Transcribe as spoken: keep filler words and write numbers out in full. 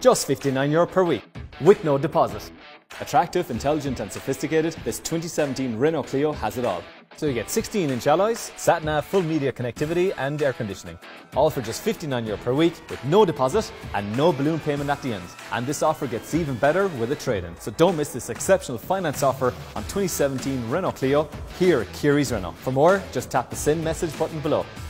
just fifty-nine euro per week, with no deposit. Attractive, intelligent and sophisticated, this twenty seventeen Renault Clio has it all. So you get sixteen inch alloys, sat-nav, full media connectivity and air conditioning. All for just fifty-nine euro per week with no deposit and no balloon payment at the end. And this offer gets even better with a trade-in. So don't miss this exceptional finance offer on twenty seventeen Renault Clio here at Keary's Renault. For more, just tap the send message button below.